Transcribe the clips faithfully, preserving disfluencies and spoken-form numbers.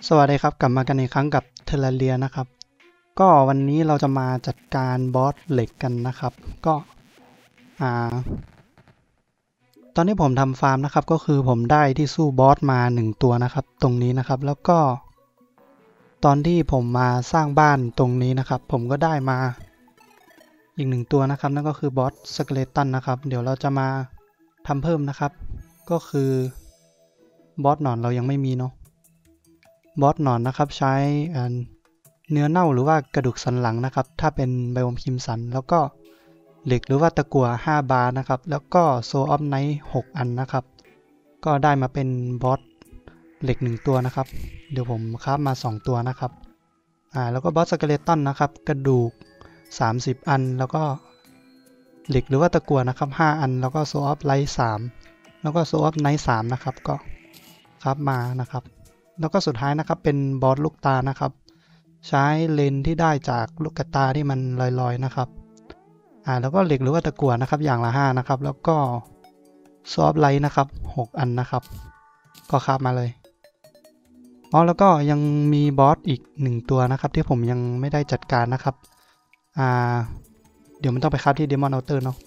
สวัสดีครับกลับมากันอีกครั้งกับเทเลเรียนะครับก็วันนี้เราจะมาจัดการบอสเหล็กกันนะครับก็อ่าตอนนี้ผมทำฟาร์มนะครับก็คือผมได้ที่สู้บอสมาหนึ่งตัวนะครับตรงนี้นะครับแล้วก็ตอนที่ผมมาสร้างบ้านตรงนี้นะครับผมก็ได้มาอีกหนึ่งตัวนะครับนั่นก็คือบอสสเกเลตันนะครับเดี๋ยวเราจะมาทำเพิ่มนะครับก็คือบอสหนอนเรายังไม่มีเนาะบอสหนอนนะครับใช้เนื้อเน่าหรือว่ากระดูกสันหลังนะครับถ้าเป็นไบโอมคิมสันแล้วก็เหล็กหรือว่าตะกั่วห้าบาร์นะครับแล้วก็โซออฟไนท์หกอันนะครับก็ได้มาเป็นบอสเหล็กหนึ่งตัวนะครับเดี๋ยวผมคราฟมาสองตัวนะครับอ่าแล้วก็บอสสเกเลตันนะครับกระดูกสามสิบอันแล้วก็เหล็กหรือว่าตะกั่วนะครับห้าอันแล้วก็โซออฟไลท์สามแล้วก็โซออฟไนท์สามนะครับก็คราฟมานะครับแล้วก็สุดท้ายนะครับเป็นบอสลูกตานะครับใช้เลนที่ได้จากลูกตาที่มันลอยๆนะครับอ่าแล้วก็เหล็กหรือว่าตะกั่วนะครับอย่างละห้านะครับแล้วก็ซอฟไลท์นะครับหกอันนะครับก็คราฟมาเลยอ๋อแล้วก็ยังมีบอสอีกหนึ่งตัวนะครับที่ผมยังไม่ได้จัดการนะครับอ่าเดี๋ยวมันต้องไปคราฟที่เดมอนอัลเตอร์เนาะ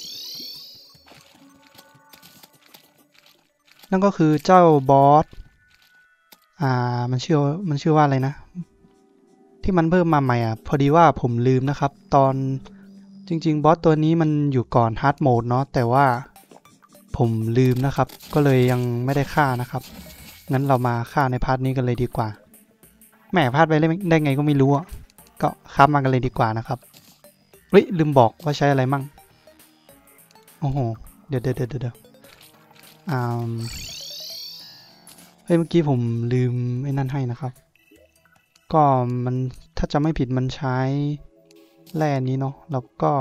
นั่นก็คือเจ้าบอสอ่ามันชื่อมันชื่อว่าอะไรนะที่มันเพิ่มมาใหม่อ่ะพอดีว่าผมลืมนะครับตอนจริงๆบอสตัวนี้มันอยู่ก่อนฮาร์ดโหมดเนาะแต่ว่าผมลืมนะครับก็เลยยังไม่ได้ฆ่านะครับงั้นเรามาฆ่าในพาร์ทนี้กันเลยดีกว่าแหมพลาดไปได้ไงก็ไม่รู้อ่ะก็ฆ่ามากันเลยดีกว่านะครับเฮ้ยลืมบอกว่าใช้อะไรมั่งโอ้โหเดี๋ยวเดี๋ยวเดี๋ยวเดี๋ยวอ่าเฮ้ยเมื่อกี้ผมลืมไอ้นั่นให้นะครับก็มันถ้าจะไม่ผิดมันใช้แร่นี้เนาะแล้วก็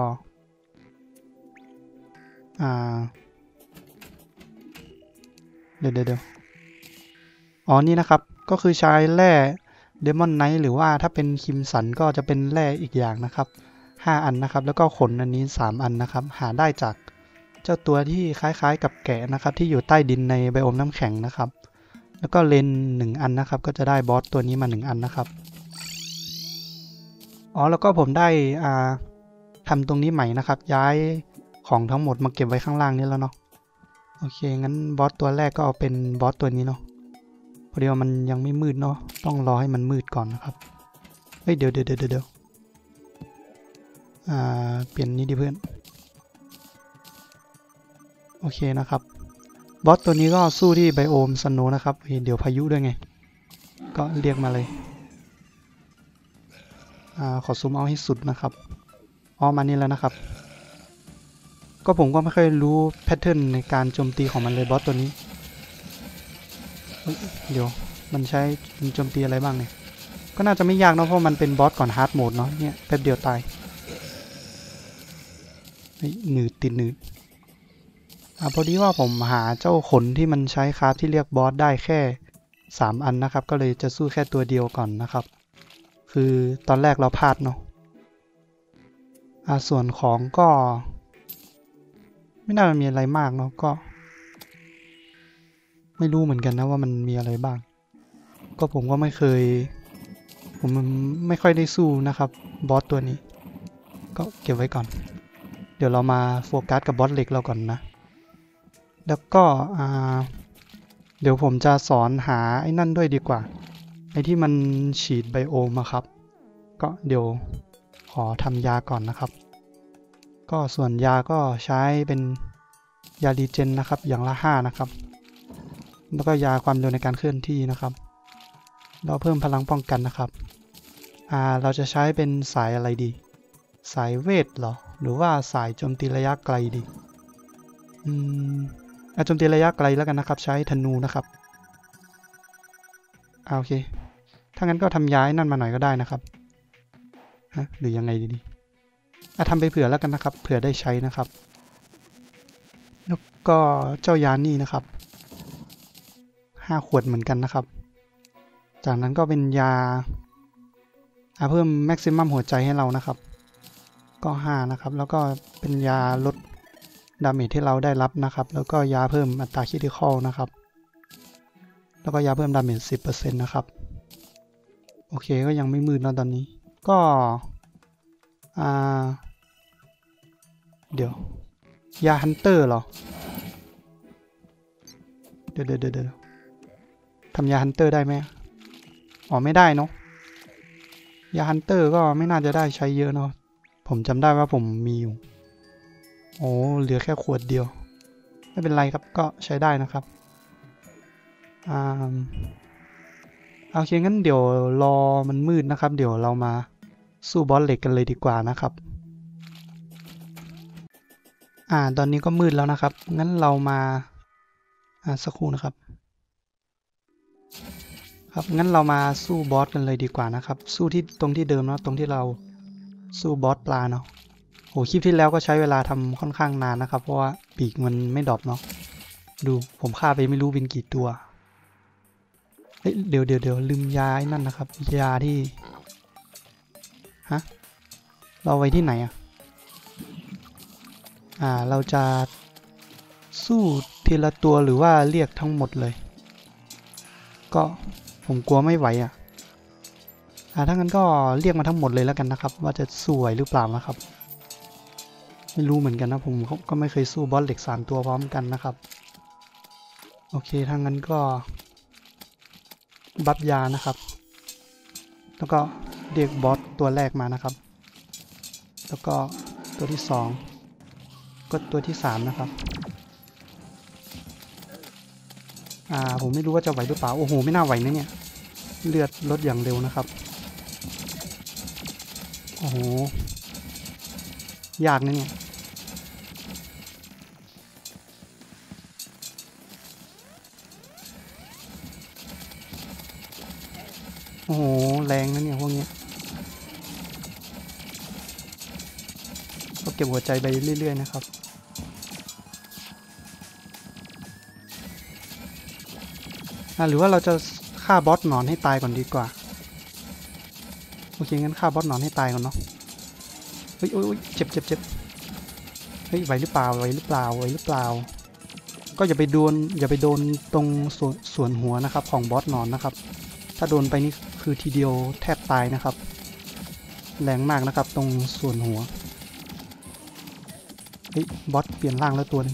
อ่าเดี๋ยวเดี๋ยวอ๋อนี่นะครับก็คือใช้แร่เดมอนไนท์หรือว่าถ้าเป็นคิมสันก็จะเป็นแร่อีกอย่างนะครับห้าอันนะครับแล้วก็ขนอันนี้สามอันนะครับหาได้จากเจ้าตัวที่คล้ายๆกับแกะนะครับที่อยู่ใต้ดินในไบโอมน้ำแข็งนะครับแล้วก็เลนหนึ่งอันนะครับก็จะได้บอสตัวนี้มาหนึ่งอันนะครับอ๋อแล้วก็ผมได้อ่าทำตรงนี้ใหม่นะครับย้ายของทั้งหมดมาเก็บไว้ข้างล่างนี้แล้วเนาะโอเคงั้นบอสตัวแรกก็เอาเป็นบอสตัวนี้เนาะพอดีว่ามันยังไม่มืดเนาะต้องรอให้มันมืดก่อนนะครับเฮ้ยเดี๋ยวเดี๋ยวเดี๋ยวเดี๋ยวอ่าเปลี่ยนนี้ดิเพื่อนโอเคนะครับบอสตัวนี้ก็สู้ที่ไบโอมสโนว์นะครับเดี๋ยวพายุด้วยไงก็เรียกมาเลยอ่าขอซูมเอาให้สุดนะครับอ๋อมานี่แล้วนะครับก็ผมก็ไม่ค่อยรู้แพทเทิร์นในการโจมตีของมันเลยบอสตัวนี้เดี๋ยวมันใช้โจมตีอะไรบ้างเนี่ยก็น่าจะไม่ยากเนาะเพราะมันเป็นบอสก่อนฮาร์ดโหมดเนาะเนี่ยแป๊บเดียวตายหนืดติดหนืดอ่าพอดีว่าผมหาเจ้าขนที่มันใช้คราฟที่เรียกบอสได้แค่สามอันนะครับก็เลยจะสู้แค่ตัวเดียวก่อนนะครับคือตอนแรกเราพลาดเนาะอ่าส่วนของก็ไม่น่าจะมีอะไรมากเนาะก็ไม่รู้เหมือนกันนะว่ามันมีอะไรบ้างก็ผมก็ไม่เคยผมไม่ค่อยได้สู้นะครับบอสตัวนี้ก็เก็บไว้ก่อนเดี๋ยวเรามาโฟกัสกับบอสเหล็กเราก่อนนะแล้วก็อ่าเดี๋ยวผมจะสอนหาไอ้นั่นด้วยดีกว่าไอ้ที่มันฉีดไบโอมอะครับก็เดี๋ยวขอทำยาก่อนนะครับก็ส่วนยาก็ใช้เป็นยาดีเจนนะครับอย่างละห้านะครับแล้วก็ยาความเร็วในการเคลื่อนที่นะครับแล้วเพิ่มพลังป้องกันนะครับอ่าเราจะใช้เป็นสายอะไรดีสายเวทเหรอหรือว่าสายโจมตีระยะไกลดีอืมโจมตีระยะไกลแล้วกันนะครับใช้ธนูนะครับอ่าโอเคถ้างั้นก็ทำย้ายนั่นมาหน่อยก็ได้นะครับฮะหรือยังไงดีอ่ะทำไปเผื่อแล้วกันนะครับเผื่อได้ใช้นะครับแล้วก็เจ้ายานี่นะครับห้าขวดเหมือนกันนะครับจากนั้นก็เป็นยาอ่ะเพิ่มแม็กซิมัมหัวใจให้เรานะครับก็ห้านะครับแล้วก็เป็นยาลดดาเมจที่เราได้รับนะครับแล้วก็ยาเพิ่มอัตราคริติคอลนะครับแล้วก็ยาเพิ่มดาเมจ สิบเปอร์เซ็นต์ นะครับโอเคก็ยังไม่มืดนะตอนนี้ก็อ่าเดี๋ยวยาฮันเตอร์เหรอเดี๋ยวเดี๋ยวเดี๋ยวทำยาฮันเตอร์ได้ไหมอ๋อไม่ได้เนาะยาฮันเตอร์ก็ไม่น่าจะได้ใช้เยอะเนาะผมจำได้ว่าผมมีอยู่โอ้เหลือแค่ขวดเดียวไม่เป็นไรครับก็ใช้ได้นะครับอ่าโอเคงั้นเดี๋ยวรอมันมืดนะครับเดี๋ยวเรามาสู้บอสเหล็กกันเลยดีกว่านะครับอ่าตอนนี้ก็มืดแล้วนะครับงั้นเรามาอ่าสักครู่นะครับครับงั้นเรามาสู้บอสกันเลยดีกว่านะครับสู้ที่ตรงที่เดิมเนาะตรงที่เราสู้บอสปลาเนาะโหคลิปที่แล้วก็ใช้เวลาทำค่อนข้างนานนะครับเพราะว่าปีกมันไม่ดรอปเนาะดูผมฆ่าไปไม่รู้เป็นกี่ตัวเฮ้ยเดี๋ยวเดี๋ยวเดี๋ยวลืมยาไอ้นั่นนะครับยาที่ฮะเราไว้ที่ไหนอะอ่าเราจะสู้ทีละตัวหรือว่าเรียกทั้งหมดเลยก็ผมกลัวไม่ไหวอ่ะอ่าถ้างั้นก็เรียกมาทั้งหมดเลยแล้วกันนะครับว่าจะสู้ไหวหรือเปล่านะครับไม่รู้เหมือนกันนะผมก็ไม่เคยสู้บอสเหล็กสามตัวพร้อมกันนะครับโอเคถ้างั้นก็บัฟยานะครับแล้วก็เรียกบอสตัวแรกมานะครับแล้วก็ตัวที่สองก็ตัวที่สามนะครับอ่าผมไม่รู้ว่าจะไหวหรือเปล่าโอ้โหไม่น่าไหวนะเนี่ยเลือดลดอย่างเร็วนะครับโอ้โหยากนะเนี่ยโอ้โหแรงนะเนี่ยพวกนี้ก็เก็บหัวใจไปเรื่อยๆนะครับหรือว่าเราจะฆ่าบอสหนอนให้ตายก่อนดีกว่าโอเคงั้นฆ่าบอสหนอนให้ตายก่อนเนาะเฮ้ยโอ้ยเจ็บเจ็บเจ็บเฮ้ยไหวหรือเปล่าไหวหรือเปล่าไหวหรือเปล่าก็อย่าไปโดนอย่าไปโดนตรงส่วนส่วนหัวนะครับของบอสหนอนนะครับถ้าโดนไปนี่คือทีเดียวแทบตายนะครับแรงมากนะครับตรงส่วนหัวเฮ้ยบอสเปลี่ยนร่างแล้วตัวนึง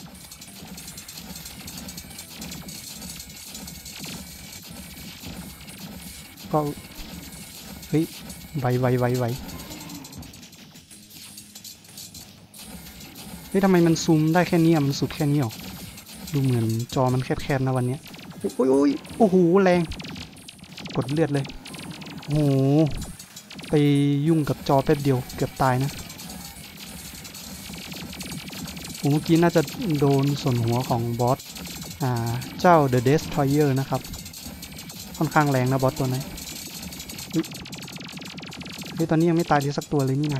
ก็เฮ้ยไวไวไวไวเฮ้ยทำไมมันซูมได้แค่นี้มันสุดแค่นี้หรอดูเหมือนจอมันแคบๆนะวันนี้โอ้ยโอ้ยโอ้โหแรงกดเลือดเลยโอ้โหไปยุ่งกับจอแป๊บเดียวเกือบตายนะผมเมื่อกี้น่าจะโดนส่วนหัวของบอสอ่าเจ้า The Destroyer นะครับค่อนข้างแรงนะบอสตัวนี้เฮ้ยตอนนี้ยังไม่ตายดีสักตัวเลยนี่นะ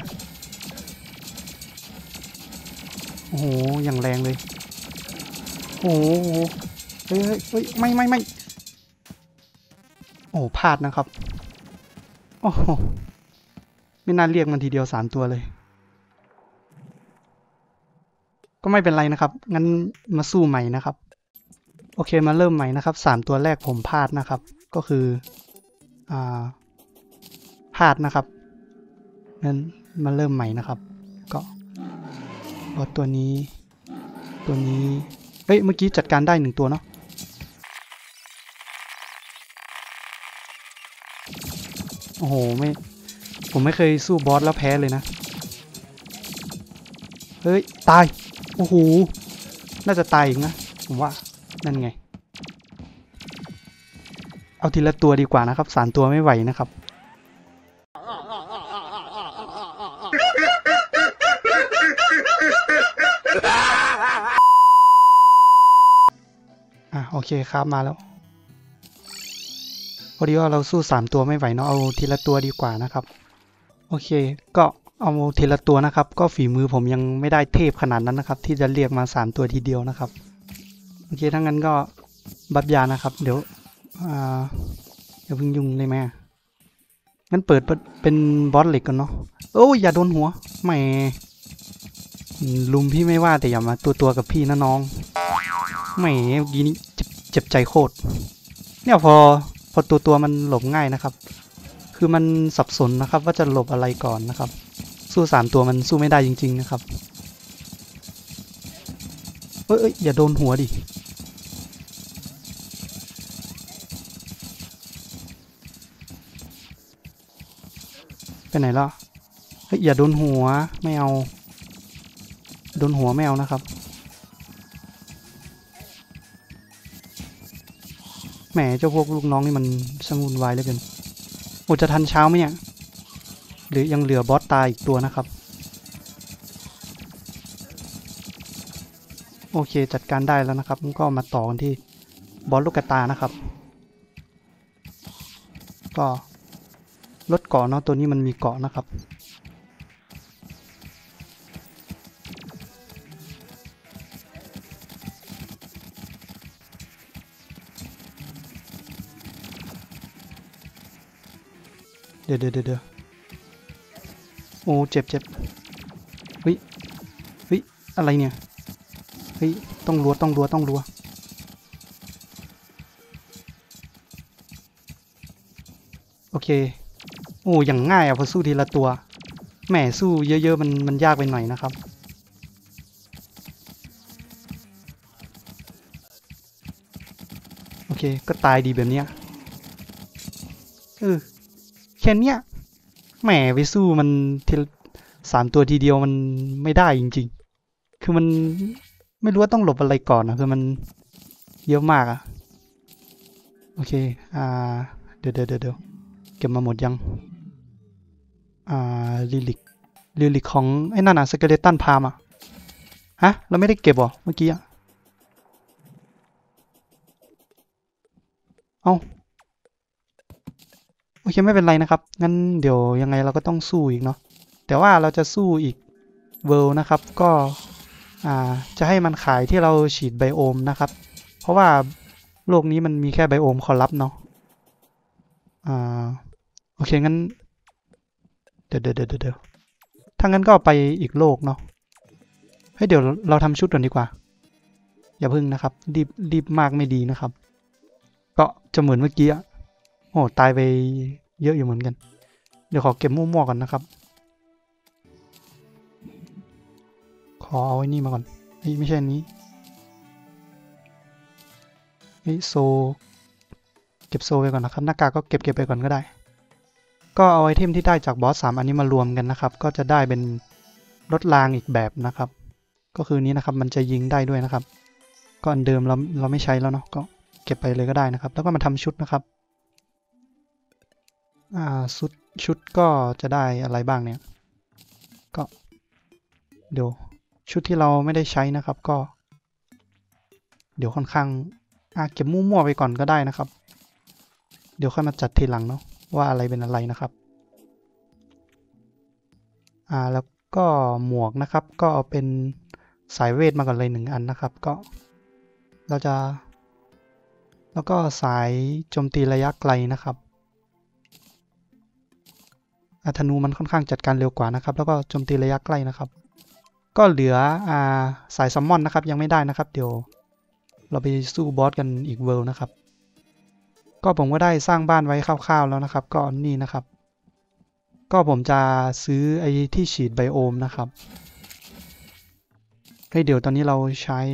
โอ้โหอย่างแรงเลยโอ้โหเฮ้ยเฮ้ยไม่ไม่ไม่โอ้พลาดนะครับโอ้โหไม่น่าเรียกมันทีเดียวสามตัวเลยก็ไม่เป็นไรนะครับงั้นมาสู้ใหม่นะครับโอเคมาเริ่มใหม่นะครับสามตัวแรกผมพลาดนะครับก็คืออ่าพลาดนะครับงั้นมาเริ่มใหม่นะครับก็บอสตัวนี้ตัวนี้เฮ้ยเมื่อกี้จัดการได้หนึ่งตัวเนาะโอ้โหไม่ผมไม่เคยสู้บอสแล้วแพ้เลยนะเฮ้ยตายโอ้โหน่าจะตายอีกนะผมว่านั่นไงเอาทีละตัวดีกว่านะครับสามตัวไม่ไหวนะครับอ่ะโอเคครับมาแล้วพอดีว่าเราสู้สามตัวไม่ไหวเนาะเอาทีละตัวดีกว่านะครับโอเคก็เอาทีละตัวนะครับก็ฝีมือผมยังไม่ได้เทพขนาดนั้นนะครับที่จะเรียกมาสามตัวทีเดียวนะครับโอเคถ้างั้นก็บัฟยานะครับเดี๋ยวอ่าอย่าเพิ่งยุ่งเลยแม่งั้นเปิดเป็นบอสเหล็กกันเนาะโอ้ยอย่าโดนหัวแหมลุมพี่ไม่ว่าแต่อย่ามาตัวตัวกับพี่นะน้องแหมเมื่อกี้นี้เจ็บเจ็บใจโคตรเนี่ยพอพอตัวตัวมันหลบง่ายนะครับคือมันสับสนนะครับว่าจะหลบอะไรก่อนนะครับสู้สามตัวมันสู้ไม่ได้จริงๆนะครับเอ้ยอย่าโดนหัวดิไปไหนแล้วเฮ้ยอย่าโดนหัวไม่เอาโดนหัวไม่เอานะครับแหมเจ้าพวกลูกน้องนี่มันช่างวุ่นวายเหลือเกินโอ้จะทันเช้าไหมเนี่ยหรือยังเหลือบอสตายอีกตัวนะครับโอเคจัดการได้แล้วนะครับก็มาต่อกันที่บอสลูกกระตานะครับก็ลดเกาะเนาะตัวนี้มันมีเกาะนะครับเดี๋ยวเดี๋ยวเดี๋ยวโอ้เจ็บเจ็บเฮ้ยเฮ้ยอะไรเนี่ยเฮ้ยต้องรัวต้องรัวต้องรัวโอเคโอ้อย่างง่ายอะพอสู้ทีละตัวแหมสู้เยอะๆมันมันยากไปหน่อยนะครับโอเคก็ตายดีแบบเนี้ยเออแค่เนี้ยแหมไปสู้มันทีสามตัวทีเดียวมันไม่ได้จริงๆคือมันไม่รู้ว่าต้องหลบอะไรก่อนนะคือมันเยอะมากอะโอเคอ่าเดี๋ยวเดี๋ยวเดี๋ยวเก็บมาหมดยังอ่าลิลิกลิลิกของไอ้นั่นอะสเกเลตันพามอะฮะเราไม่ได้เก็บหรอเมื่อกี้อะเอ้าโอเคไม่เป็นไรนะครับงั้นเดี๋ยวยังไงเราก็ต้องสู้อีกเนาะแต่ว่าเราจะสู้อีกเวิลด์นะครับก็อ่าจะให้มันขายที่เราฉีดไบโอมนะครับเพราะว่าโลกนี้มันมีแค่ไบโอมคอลัปเนาะอ่าโอเคงั้นเดี๋ยวเดี๋ยวเดี๋ยวเดี๋ยวถ้างั้นก็ไปอีกโลกเนาะเฮ้ยเดี๋ยวเราทำชุดก่อนดีกว่าอย่าพึ่งนะครับรีบรีบมากไม่ดีนะครับก็จะเหมือนเมื่อกี้อะโอ้ตายไปเยอะอยู่เหมือนกันเดี๋ยวขอเก็บมั่วๆก่อนนะครับขอเอาไอ้นี่มาก่อนเฮ้ยไม่ใช่อันนี้เฮ้ยโซเก็บโซไปก่อนนะครับหน้ากากก็เก็บเก็บไปก่อนก็ได้ก็เอาไอเทมที่ได้จากบอสสามอันนี้มารวมกันนะครับก็จะได้เป็นรถรางอีกแบบนะครับก็คือนี้นะครับมันจะยิงได้ด้วยนะครับก็อันเดิมเราเราไม่ใช้แล้วเนาะก็เก็บไปเลยก็ได้นะครับแล้วก็มาทำชุดนะครับอ่าชุดชุดก็จะได้อะไรบ้างเนี่ยก็เดี๋ยวชุดที่เราไม่ได้ใช้นะครับก็เดี๋ยวค่อนข้างอ่าเก็บมั่วๆไปก่อนก็ได้นะครับเดี๋ยวค่อยมาจัดทีหลังเนาะว่าอะไรเป็นอะไรนะครับอ่าแล้วก็หมวกนะครับก็เอาเป็นสายเวทมาก่อนเลยหนึ่งอันนะครับก็เราจะแล้วก็สายโจมตีระยะไกลนะครับธนูมันค่อนข้างจัดการเร็วกว่านะครับแล้วก็โจมตีระยะใกล้นะครับก็เหลืออ่าสายซัมมอนนะครับยังไม่ได้นะครับเดี๋ยวเราไปสู้บอสกันอีกเวิลด์นะครับก็ผมก็ได้สร้างบ้านไว้คร่าวๆแล้วนะครับก็นี่นะครับก็ผมจะซื้อไอ้ที่ฉีดไบโอมนะครับให้เดี๋ยวตอนนี้เราใช้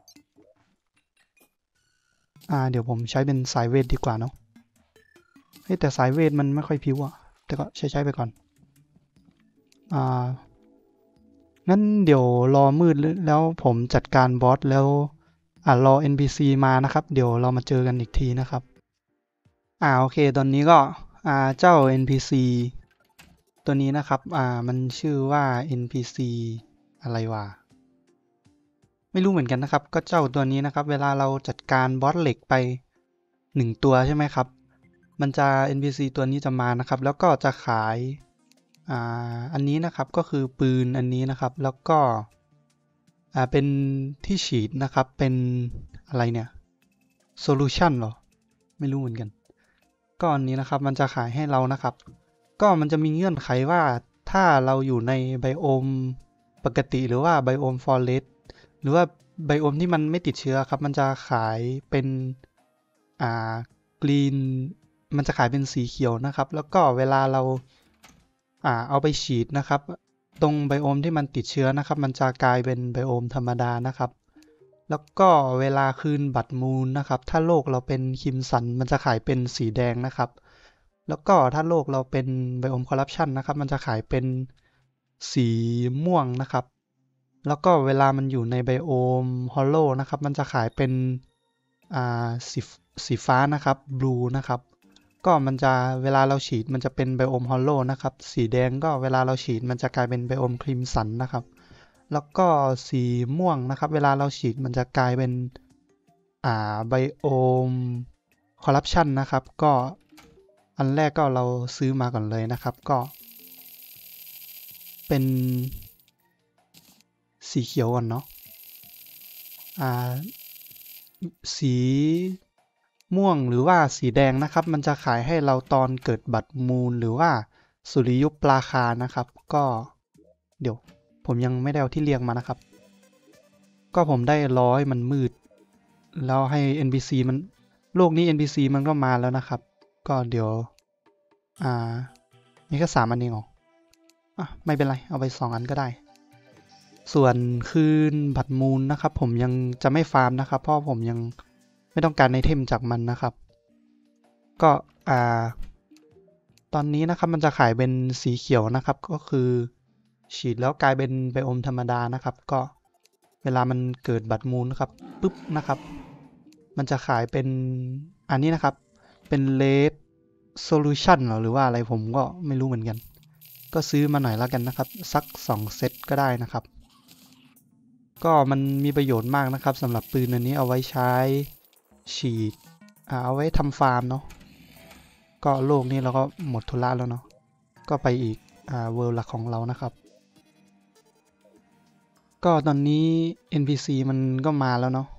อ่าเดี๋ยวผมใช้เป็นสายเวทดีกว่าเนาะให้แต่สายเวทมันไม่ค่อยพิวอะแต่ก็ใช้ใช้ไปก่อนอ่างั้นเดี๋ยวรอมืดแล้วผมจัดการบอสแล้วอ่ารอ เอ็น พี ซี มานะครับเดี๋ยวเรามาเจอกันอีกทีนะครับอ่าโอเคตอนนี้ก็อ่าเจ้า เอ็น พี ซี ตัวนี้นะครับอ่ามันชื่อว่า เอ็น พี ซี อะไรวะไม่รู้เหมือนกันนะครับก็เจ้าตัวนี้นะครับเวลาเราจัดการบอสเหล็กไปหนึ่งตัวใช่ไหมครับมันจะ เอ็น พี ซี ตัวนี้จะมานะครับแล้วก็จะขายอ่าอันนี้นะครับก็คือปืนอันนี้นะครับแล้วก็อ่าเป็นที่ฉีดนะครับเป็นอะไรเนี่ยโซลูชันเหรอไม่รู้เหมือนกันก็อันนี้นะครับมันจะขายให้เรานะครับก็มันจะมีเงื่อนไขว่าถ้าเราอยู่ในไบโอมปกติหรือว่าไบโอมฟอเรสต์หรือว่าไบโอมที่มันไม่ติดเชื้อครับมันจะขายเป็นอ่ากรีนมันจะขายเป็นสีเขียวนะครับแล้วก็เวลาเราอ่าเอาไปฉีดนะครับตรงไบโอมที่มันติดเชื้อนะครับมันจะกลายเป็นไบโอมธรรมดานะครับแล้วก็เวลาคืนบัตรมูลนะครับถ้าโลกเราเป็นคิมสันมันจะขายเป็นสีแดงนะครับแล้วก็ถ้าโลกเราเป็นไบโอมคอร์รัปชันนะครับมันจะขายเป็นสีม่วงนะครับแล้วก็เวลามันอยู่ในไบโอมฮอลโลนะครับมันจะขายเป็นอ่าสีสีฟ้านะครับบลูนะครับก็มันจะเวลาเราฉีดมันจะเป็นไบโอมฮอลโลนะครับสีแดงก็เวลาเราฉีดมันจะกลายเป็นไบโอมครีมสันนะครับแล้วก็สีม่วงนะครับเวลาเราฉีดมันจะกลายเป็นอ่าไบโอมคอร์รัปชันนะครับก็อันแรกก็เราซื้อมาก่อนเลยนะครับก็เป็นสีเขียวก่อนเนาะอ่าสีม่วงหรือว่าสีแดงนะครับมันจะขายให้เราตอนเกิดบัตรมูลหรือว่าสุริยุปราคานะครับก็เดี๋ยวผมยังไม่ได้เอาที่เรียงมานะครับก็ผมได้ร้อยมันมืดแล้วให้ เอ็น พี ซี มันโลกนี้ เอ็น พี ซี มันก็มาแล้วนะครับก็เดี๋ยวอ่ามีแค่สามอันเองเหรออ่ะไม่เป็นไรเอาไปสองอันก็ได้ส่วนคืนบัตรมูลนะครับผมยังจะไม่ฟาร์มนะครับเพราะผมยังไม่ต้องการไอเทมจากมันนะครับก็อ่าตอนนี้นะครับมันจะขายเป็นสีเขียวนะครับก็คือฉีดแล้วกลายเป็นไบโอมธรรมดานะครับก็เวลามันเกิดบัตรมูลนะครับปุ๊บนะครับมันจะขายเป็นอันนี้นะครับเป็นเลดโซลูชันหรือว่าอะไรผมก็ไม่รู้เหมือนกันก็ซื้อมาหน่อยแล้วกันนะครับสักสองเซตก็ได้นะครับก็มันมีประโยชน์มากนะครับสำหรับปืนอันนี้เอาไว้ใช้ฉีดเอาไว้ทำฟาร์มเนาะก็โลกนี้เราก็หมดธุระแล้วเนาะก็ไปอีกอ่าเวิลด์หลักของเรานะครับก็ตอนนี้ เอ็น พี ซี มันก็มาแล้วเนาะ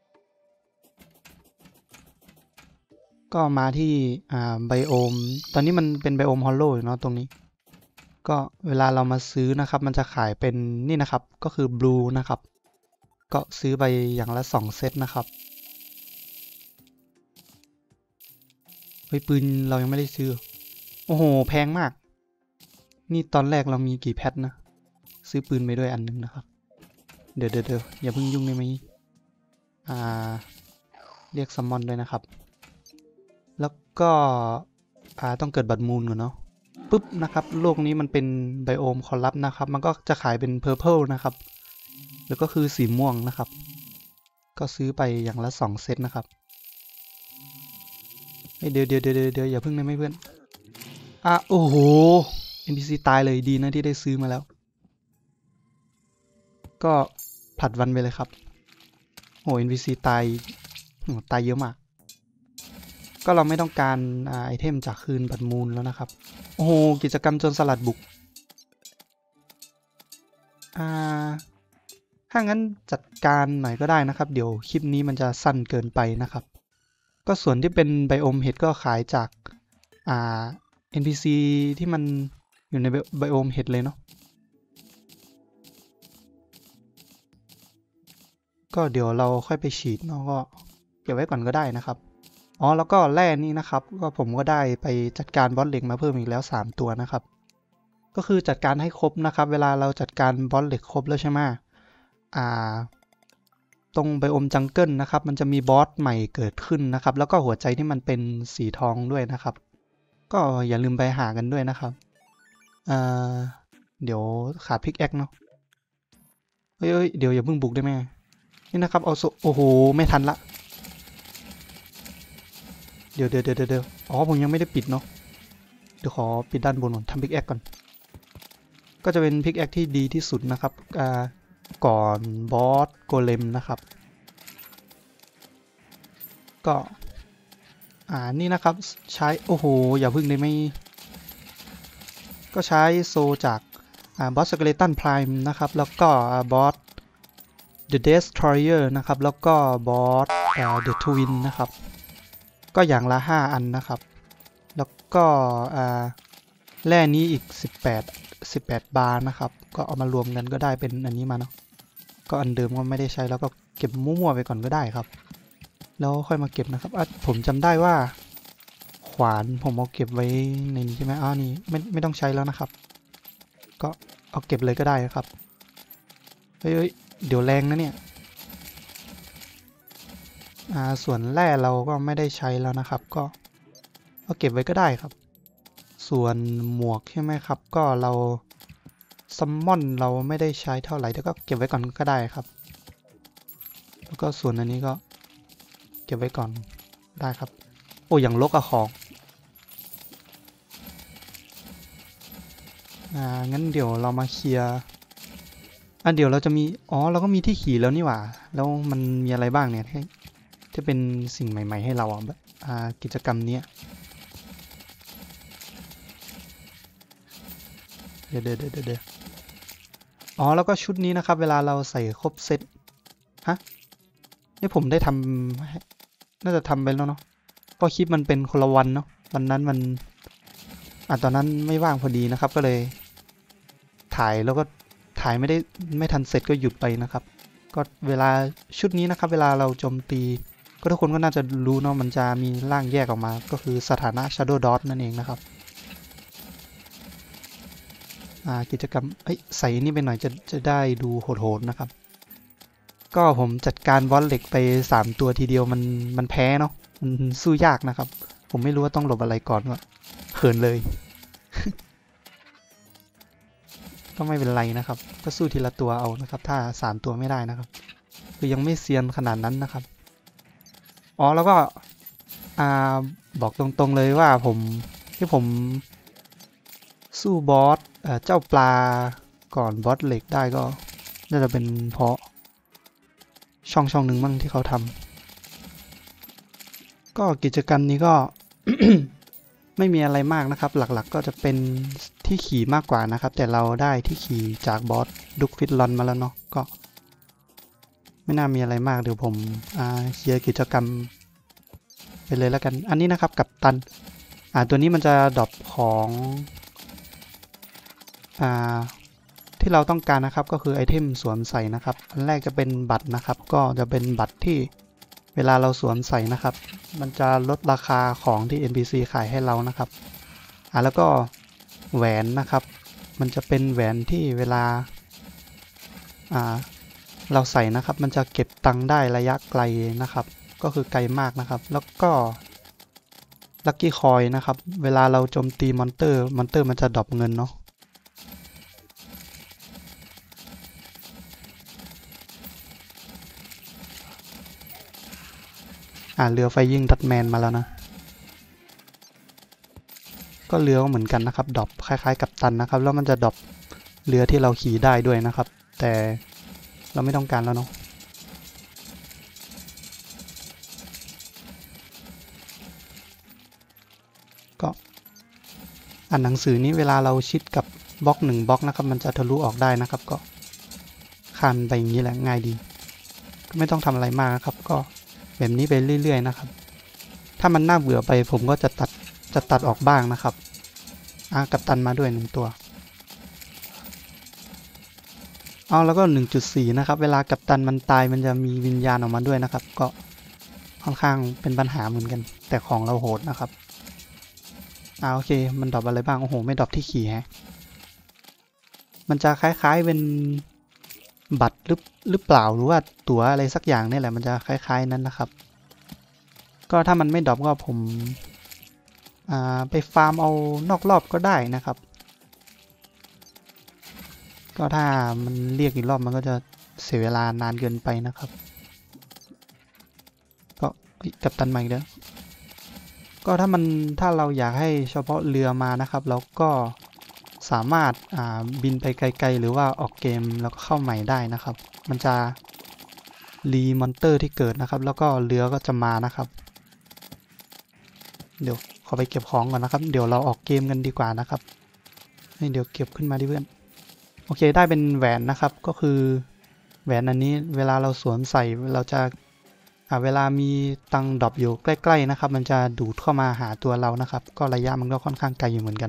ก็มาที่อ่าไบโอมตอนนี้มันเป็นไบโอมฮอลโลอยู่เนาะตรงนี้ก็เวลาเรามาซื้อนะครับมันจะขายเป็นนี่นะครับก็คือบลูนะครับก็ซื้อไปอย่างละสองเซตนะครับเฮ้ยปืนเรายังไม่ได้ซื้อโอ้โหแพงมากนี่ตอนแรกเรามีกี่แพทนะซื้อปืนไปด้วยอันนึงนะครับเดี๋ยวเดี๋ยวเดี๋ยวอย่าเพิ่งยุ่งได้ไหมอ่าเรียกซัมมอนด้วยนะครับแล้วก็อ่าต้องเกิดบัตรมูลก่อนเนาะปุ๊บนะครับโลกนี้มันเป็นไบโอมคอร์รัปนะครับมันก็จะขายเป็นเพอร์เพลนะครับแล้วก็คือสีม่วงนะครับก็ซื้อไปอย่างละสองเซตนะครับเดี๋ยวเดี๋ยวเดี๋ยวเดี๋ยวอย่าเพิ่งได้ไหมเพื่อนอ่ะโอ้โห เอ็น พี ซี ตายเลยดีนะที่ได้ซื้อมาแล้วก็ผลัดวันไปเลยครับโอ้ เอ็น พี ซี ตายตายเยอะมากก็เราไม่ต้องการไอเทมจากคืนบัตรมูลแล้วนะครับโอ้โหกิจกรรมโจรสลัดบุกอ่าถ้างั้นจัดการหน่อยก็ได้นะครับเดี๋ยวคลิปนี้มันจะสั้นเกินไปนะครับก็ส่วนที่เป็นไบโอมเห็ดก็ขายจากอ่า เอ็น พี ซี ที่มันอยู่ในไบโอมเห็ดเลยเนาะก็เดี๋ยวเราค่อยไปฉีดเนาะก็เก็บไว้ก่อนก็ได้นะครับอ๋อแล้วก็แร่นี้นะครับก็ผมก็ได้ไปจัดการบอสเหล็กมาเพิ่มอีกแล้วสามตัวนะครับก็คือจัดการให้ครบนะครับเวลาเราจัดการบอสเหล็กครบแล้วใช่ไหมอ่าตรงไบโอมจังเกิลนะครับมันจะมีบอสใหม่เกิดขึ้นนะครับแล้วก็หัวใจที่มันเป็นสีทองด้วยนะครับก็อย่าลืมไปหากันด้วยนะครับอ่าเดี๋ยวขาดพิกแอคเนาะเฮ้ยเดี๋ยวอย่าเพิ่งบุกได้ไหมนี่นะครับเอาโอ้โหไม่ทันละเดี๋ยวเดี๋ยวเดี๋ยวเดี๋ยวอ๋อผมยังไม่ได้ปิดเนาะเดี๋ยวขอปิดด้านบนก่อนทำพิกแอคก่อนก็จะเป็นพิกแอคที่ดีที่สุดนะครับอ่าก่อนบอสโกเลมนะครับก็อ่านี่นะครับใช้โอ้โหอย่าพึ่งได้ไหมก็ใช้โซจากอ่าบอสสเกเลตันไพร์นะครับแล้วก็บอส The Destroyer นะครับแล้วก็บอสอ่า The Twin นะครับก็อย่างละห้าอันนะครับแล้วก็อ่าแร่นี้อีกสิบแปด สิบแปดบาร์นะครับก็เอามารวมกันก็ได้เป็นอันนี้มาเนาะก็อันเดิมก็ไม่ได้ใช้แล้วก็เก็บมั่วๆไปก่อนก็ได้ครับแล้วค่อยมาเก็บนะครับผมจำได้ว่าคขวานผมเอาเก็บไว้ในนี้ใช่ไหมอ้าวนี่ไม่ไม่ต้องใช้แล้วนะครับก็เอาเก็บเลยก็ได้ครับเฮ้ยเดี๋ยวแรงนะเนี่ยอ่าส่วนแร่เราก็ไม่ได้ใช้แล้วนะครับก็เอาเก็บไว้ก็ได้ครับส่วนหมวกใช่ไหมครับก็เราซัมมอนเราไม่ได้ใช้เท่าไหร่แต่ก็เก็บไว้ก่อนก็ได้ครับแล้วก็ส่วนอันนี้ก็เก็บไว้ก่อนได้ครับโอ้อย่างลกอะของอ่างั้นเดี๋ยวเรามาเคลียร์อ่ะเดี๋ยวเราจะมีอ๋อเราก็มีที่ขี่แล้วนี่หว่าแล้วมันมีอะไรบ้างเนี่ยที่จะเป็นสิ่งใหม่ๆให้เราอ่ะอ่ากิจกรรมนี้เดี๋ยวเดี๋ยวเดี๋ยวเดี๋ยวอ๋อแล้วก็ชุดนี้นะครับเวลาเราใส่ครบเซตฮะนี่ผมได้ทำน่าจะทำไปแล้วเนาะก็คลิปมันเป็นคนละวันเนาะวันนั้นมันอ่ะตอนนั้นไม่ว่างพอดีนะครับก็เลยถ่ายแล้วก็ถ่ายไม่ได้ไม่ทันเสร็จก็หยุดไปนะครับก็เวลาชุดนี้นะครับเวลาเราโจมตีก็ทุกคนก็น่าจะรู้เนาะมันจะมีร่างแยกออกมาก็คือสถานะ Shadow Dot นั่นเองนะครับอ่ากิจกรรมเอ้ยใส่นี่ไปหน่อยจะจะได้ดูโหดๆนะครับก็ผมจัดการบอสเหล็กไปสามตัวทีเดียวมันมันแพ้เนาะมันสู้ยากนะครับผมไม่รู้ว่าต้องหลบอะไรก่อนก็เขินเลย ก็ไม่เป็นไรนะครับก็สู้ทีละตัวเอานะครับถ้าสามตัวไม่ได้นะครับคือยังไม่เซียนขนาดนั้นนะครับอ๋อแล้วก็อ่าบอกตรงๆเลยว่าผมที่ผมสู้บอสเจ้าปลาก่อนบอสเหล็กได้ก็น่าจะเป็นเพราะช่องช่องหนึ่งบ้างที่เขาทำก็กิจกรรมนี้ก็ ไม่มีอะไรมากนะครับหลักๆ กก็จะเป็นที่ขี่มากกว่านะครับแต่เราได้ที่ขี่จากบอสดุกฟิตลอนมาแล้วเนาะก็ไม่น่ามีอะไรมากเดี๋ยวผมเคลียร์กิจกรรมไปเลยแล้วกันอันนี้นะครับกับตันอ่าตัวนี้มันจะดรอปของอ่าที่เราต้องการนะครับก็คือไอเทมสวมใส่นะครับอันแรกจะเป็นบัตรนะครับก็จะเป็นบัตรที่เวลาเราสวมใส่นะครับมันจะลดราคาของที่ เอ็น พี ซี ขายให้เรานะครับอ่าแล้วก็แหวนนะครับมันจะเป็นแหวนที่เวลาอ่าเราใส่นะครับมันจะเก็บตังค์ได้ระยะไกลนะครับก็คือไกลมากนะครับแล้วก็ลัคกี้คอยนะครับเวลาเราโจมตีมอนเตอร์มอนเตอร์มันจะดรอปเงินเนาะอ่าเรือไฟยิงดัตแมนมาแล้วนะก็เรือก็เหมือนกันนะครับดรอปคล้ายๆกับตันนะครับแล้วมันจะดรอปเรือที่เราขี่ได้ด้วยนะครับแต่เราไม่ต้องการแล้วเนาะก็อ่านหนังสือนี้เวลาเราชิดกับบล็อกหนึ่งบล็อกนะครับมันจะทะลุออกได้นะครับก็ข้ามไปอย่างนี้แหละง่ายดีก็ไม่ต้องทำอะไรมากนะครับก็แบบนี้ไปเรื่อยๆนะครับถ้ามันน่าเบื่อไปผมก็จะตัดจะตัดออกบ้างนะครับอ่ะกัปตันมาด้วยหนึ่งตัวเอาแล้วก็ หนึ่งจุดสี่ นะครับเวลากัปตันมันตายมันจะมีวิญญาณออกมาด้วยนะครับก็ค่อนข้างเป็นปัญหาเหมือนกันแต่ของเราโหดนะครับอ่าโอเคมันดรอปอะไรบ้างโอ้โหไม่ดรอปที่ขี่ฮะมันจะคล้ายๆเป็นบัตรหรือหรือเปล่าหรือว่าตั๋วอะไรสักอย่างนี่แหละมันจะคล้ายๆนั้นนะครับก็ถ้ามันไม่ดรอปก็ผมอ่าไปฟาร์มเอานอกรอบก็ได้นะครับก็ถ้ามันเรียกอีกรอบมันก็จะเสียเวลานานเกินไปนะครับก็กัปตันใหม่เด้อก็ถ้ามันถ้าเราอยากให้เฉพาะเรือมานะครับเราก็สามารถอ่าบินไปไกลๆหรือว่าออกเกมแล้วก็เข้าใหม่ได้นะครับมันจะรีมอนเตอร์ที่เกิดนะครับแล้วก็เรือก็จะมานะครับเดี๋ยวขอไปเก็บของก่อนนะครับเดี๋ยวเราออกเกมกันดีกว่านะครับให้เดี๋ยวเก็บขึ้นมาดิเพื่อนโอเคได้เป็นแหวนนะครับก็คือแหวนอันนี้เวลาเราสวมใส่เราจะเวลามีตังดรอปอยู่ใกล้ๆนะครับมันจะดูดเข้ามาหาตัวเรานะครับก็ระยะมันก็ค่อนข้างไกลอยู่เหมือนกัน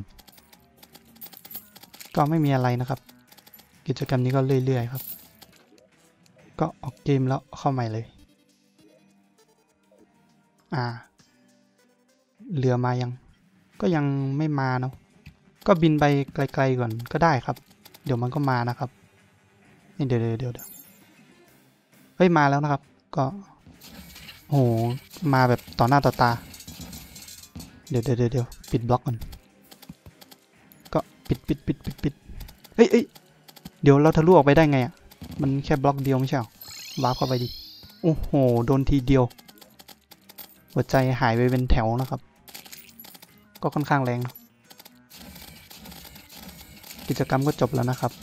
ก็ไม่มีอะไรนะครับกิจกรรมนี้ก็เรื่อยๆครับก็ออกเกมแล้วเข้าใหม่เลยอ่าเรือมายังก็ยังไม่มาเนาะก็บินไปไกลๆก่อนก็ได้ครับเดี๋ยวมันก็มานะครับเดี๋ยวเดี๋ยวเดี๋ยวเดี๋ยวเฮ้ยมาแล้วนะครับก็โหมาแบบต่อหน้าต่อตาเดี๋ยวเดี๋ยวเดี๋ยวปิดบล็อกก่อนก็ปิดปิดปิดปิดปิดเฮ้ยเอ้ยเดี๋ยวเราทะลุออกไปได้ไงอ่ะมันแค่บล็อกเดียวไม่ใช่หรอวาร์ปเข้าไปดิโอ้โหโดนทีเดียวหัวใจหายไปเป็นแถวนะครับก็ค่อนข้างแรงนะกิจกรรมก็จบแล้วนะครับ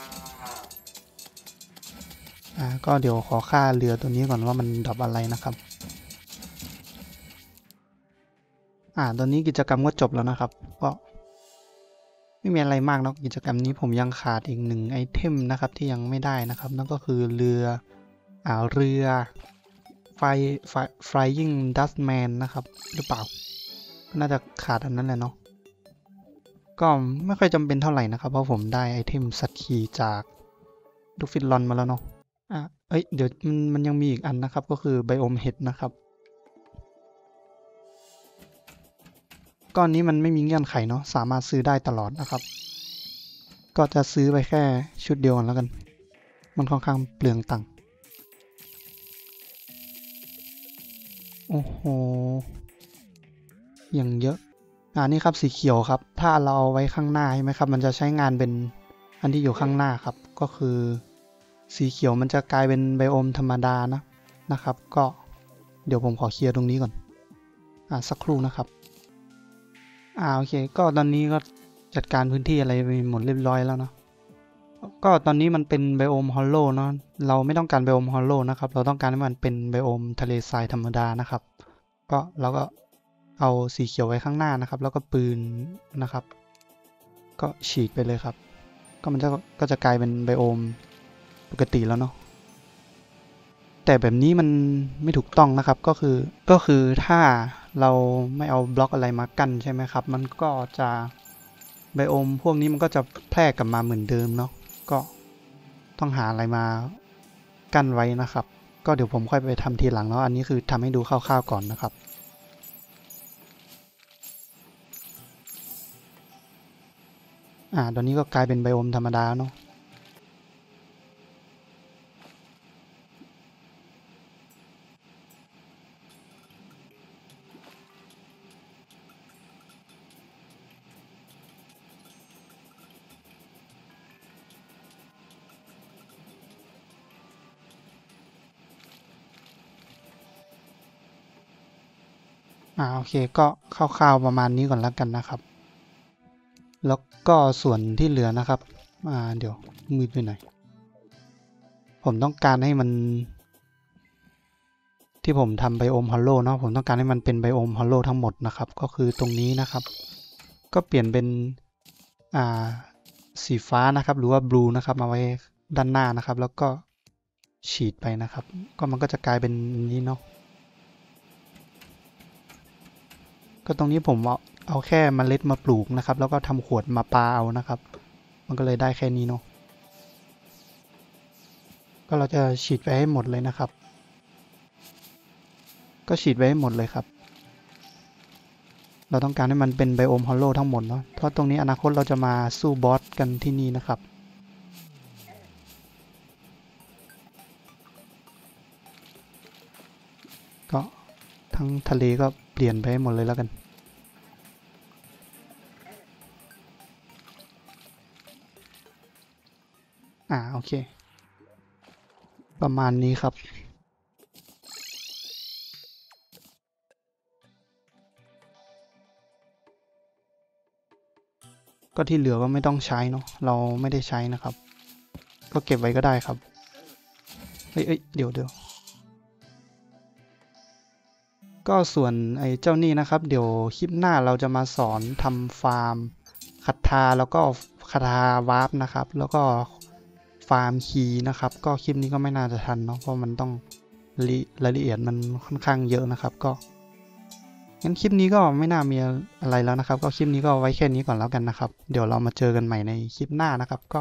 อ่าก็เดี๋ยวขอค่าเรือตัวนี้ก่อนว่ามันดรอปอะไรนะครับอ่าตอนนี้กิจกรรมก็จบแล้วนะครับก็ไม่มีอะไรมากเนาะกิจกรรมนี้ผมยังขาดอีกหนึ่งไอเทมนะครับที่ยังไม่ได้นะครับนั่นก็คือเรืออ่าเรือไฟไฟ flying dustman นะครับหรือเปล่าน่าจะขาดอันนั้นแหละเนาะก็ไม่ค่อยจำเป็นเท่าไหร่นะครับเพราะผมได้ไอเทมสัตว์ขี่จากดูฟิตลอนมาแล้วเนาะอ่ะเอ้ยเดี๋ยวมันมันยังมีอีกอันนะครับก็คือไบโอมเห็ดนะครับก้อนนี้มันไม่มีเงื่อนไขเนาะสามารถซื้อได้ตลอดนะครับก็จะซื้อไปแค่ชุดเดียวกันแล้วกันมันค่อนข้างเปลืองตังค์โอ้โหอย่างเยอะอ่านี่ครับสีเขียวครับถ้าเราเอาไว้ข้างหน้าใช่ไหมครับมันจะใช้งานเป็นอันที่อยู่ข้างหน้าครับก็คือสีเขียวมันจะกลายเป็นไบโอมธรรมดานะนะครับก็เดี๋ยวผมขอเคลียร์ตรงนี้ก่อนอ่าสักครู่นะครับอ่าโอเคก็ตอนนี้ก็จัดการพื้นที่อะไรไปหมดเรียบร้อยแล้วเนาะก็ตอนนี้มันเป็นไบโอมฮอลโลเนาะเราไม่ต้องการไบโอมฮอลโลนะครับเราต้องการให้มันเป็นไบโอมทะเลทรายธรรมดานะครับก็เราก็เอาสีเขียวไว้ข้างหน้านะครับแล้วก็ปืนนะครับก็ฉีดไปเลยครับก็มันจะก็จะกลายเป็นไบโอมปกติแล้วเนาะแต่แบบนี้มันไม่ถูกต้องนะครับก็คือก็คือถ้าเราไม่เอาบล็อกอะไรมากั้นใช่ไหมครับมันก็จะไบโอมพวกนี้มันก็จะแพร่กลับมาเหมือนเดิมเนาะก็ต้องหาอะไรมากั้นไว้นะครับก็เดี๋ยวผมค่อยไปทำทีหลังเนาะอันนี้คือทำให้ดูคร่าวๆก่อนนะครับอ่าตอนนี้ก็กลายเป็นไบโอมธรรมดาเนาะอ่าโอเคก็คร่าวๆประมาณนี้ก่อนแล้วกันนะครับแล้วก็ส่วนที่เหลือนะครับอ่าเดี๋ยวมืดไปหน่อยผมต้องการให้มันที่ผมทำไบโอมฮอลโลเนาะผมต้องการให้มันเป็นไบโอมฮอลโลทั้งหมดนะครับก็คือตรงนี้นะครับก็เปลี่ยนเป็นอ่าสีฟ้านะครับหรือว่าบลูนะครับมาไว้ด้านหน้านะครับแล้วก็ฉีดไปนะครับก็มันก็จะกลายเป็นนี้เนาะก็ตรงนี้ผมเอาเอาแค่เมล็ดมาปลูกนะครับแล้วก็ทำขวดมาปาเอานะครับมันก็เลยได้แค่นี้เนาะก็เราจะฉีดไปให้หมดเลยนะครับก็ฉีดไว้ให้หมดเลยครับเราต้องการให้มันเป็นไบโอมฮอลโลทั้งหมดเนาะเพราะตรงนี้อนาคตเราจะมาสู้บอสกันที่นี่นะครับก็ทั้งทะเลก็เปลี่ยนไปให้หมดเลยแล้วกันอ่าโอเคประมาณนี้ครับก็ที่เหลือก็ไม่ต้องใช้เนาะเราไม่ได้ใช้นะครับก็เก็บไว้ก็ได้ครับเอ้ยเอ้ยเดี๋ยวเดี๋ยวก็ส่วนไอ้เจ้านี่นะครับเดี๋ยวคลิปหน้าเราจะมาสอนทำฟาร์มคาถาแล้วก็คาถาวาร์ปนะครับแล้วก็ฟาร์มคีย์นะครับก็คลิปนี้ก็ไม่น่าจะทันเนาะเพราะมันต้องรายละเอียดมันค่อนข้างเยอะนะครับก็งั้นคลิปนี้ก็ไม่น่ามีอะไรแล้วนะครับก็คลิปนี้ก็ไว้แค่นี้ก่อนแล้วกันนะครับเดี๋ยวเรามาเจอกันใหม่ในคลิปหน้านะครับก็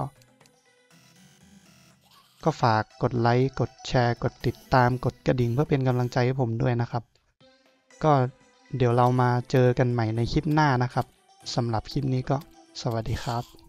ก็ฝากกดไลค์กดแชร์กดติดตามกดกระดิ่งเพื่อเป็นกำลังใจให้ผมด้วยนะครับก็เดี๋ยวเรามาเจอกันใหม่ในคลิปหน้านะครับสำหรับคลิปนี้ก็สวัสดีครับ